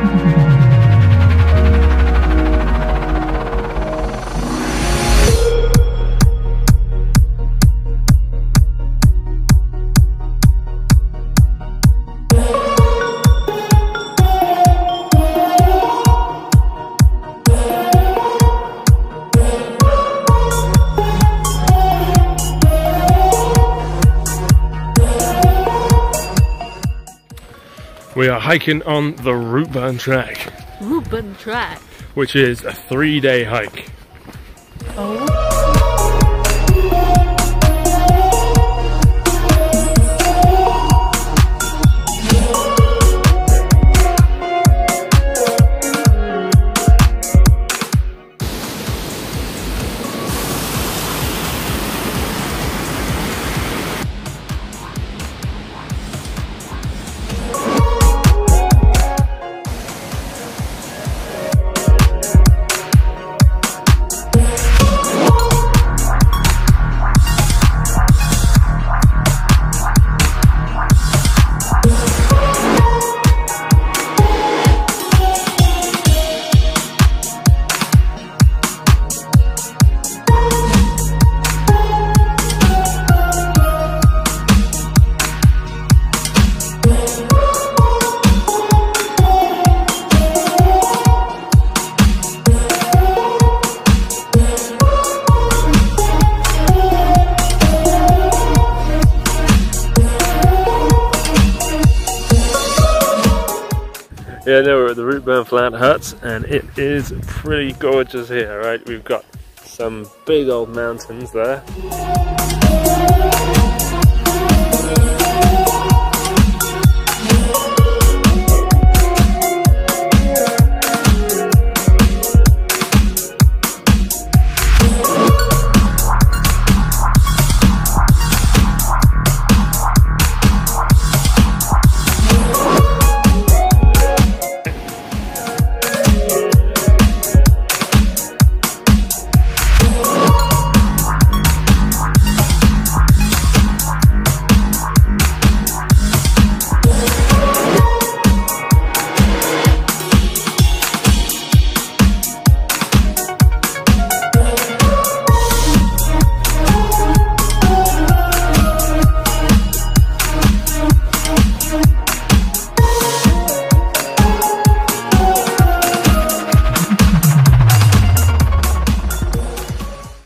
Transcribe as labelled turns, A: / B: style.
A: We are hiking on the Routeburn Track.
B: Routeburn Track.
A: Which is a 3-day hike.
B: Oh.
A: Yeah, now we're at the Routeburn Flat Hut, and it is pretty gorgeous here, right? We've got some big old mountains there.